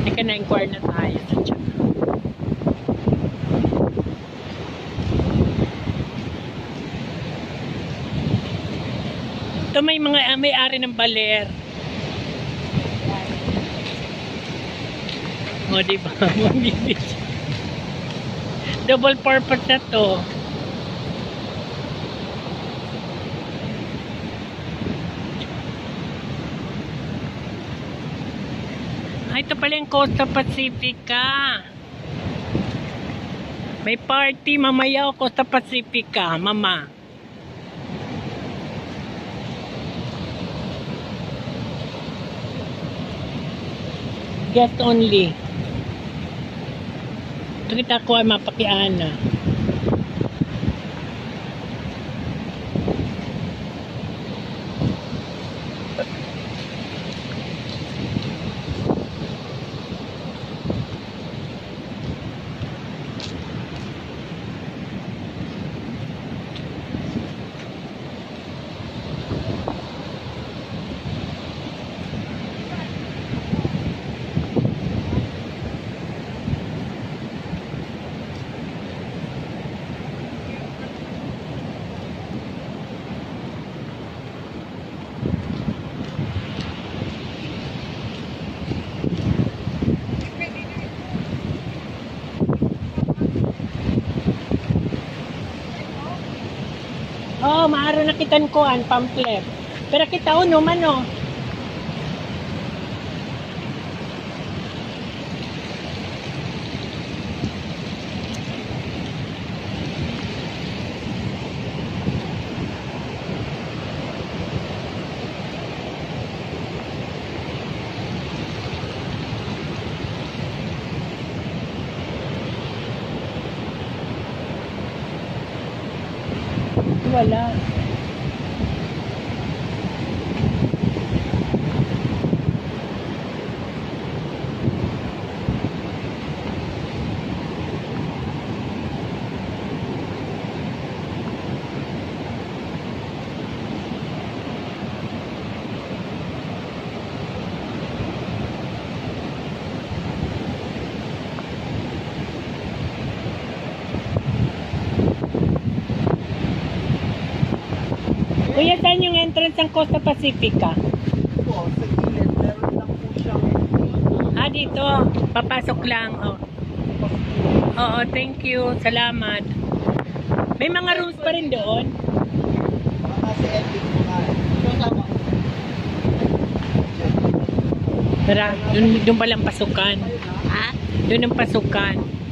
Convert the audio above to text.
Teka na, inquire na tayo sa chat. Ito may mga may-ari ng baler. O, diba? Double purpose na to. Ito pala yung Costa Pacifica. May party mamaya o Costa Pacifica, mama. Guest only. Ito kita ko ay mapakiana. Oh, maaro na kitan ko an pamphlet. Pero kita uno man oh. Wala. Kuya, saan yung entrance ng Costa Pacifica? Po, sa gilid, meron lang po siyang... Ah, dito. Papasok lang. Oh. Oo, thank you. Salamat. May mga rooms pa rin doon? Kasi ending po nga. Tara, doon palang pasukan. Ha? Doon ang pasukan.